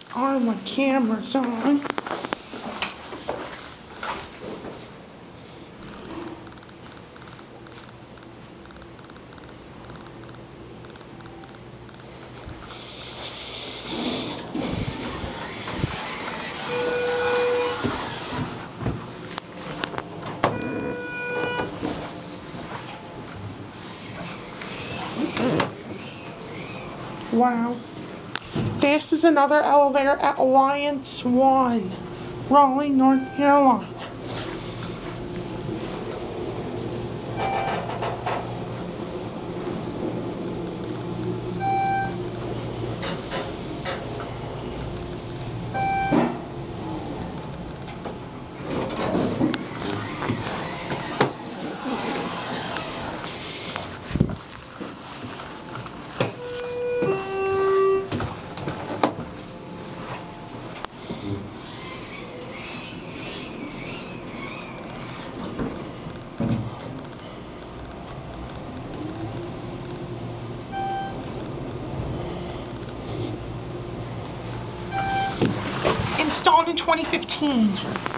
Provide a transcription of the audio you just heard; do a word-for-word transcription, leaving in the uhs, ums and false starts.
Are my cameras on? Wow. This is another elevator at Alliance One, Raleigh, North Carolina. Installed in twenty fifteen.